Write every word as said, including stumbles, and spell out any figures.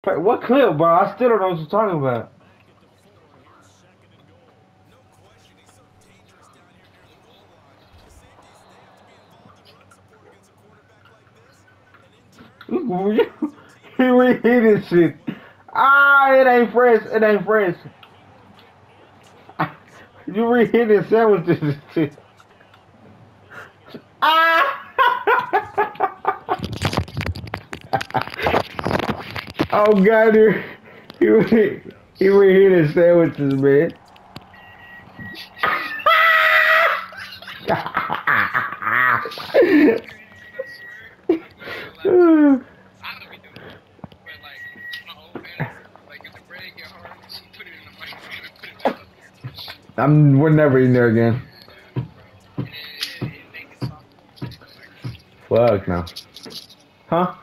Wait, what clip, bro? I still don't know what you're talking about. You you reheat this shit. Ah, it ain't fresh. It ain't fresh. You reheating sandwiches and shit. Ah! Oh god, you you you reheating sandwiches, man. I'm we're never eating there again. Fuck no. Huh?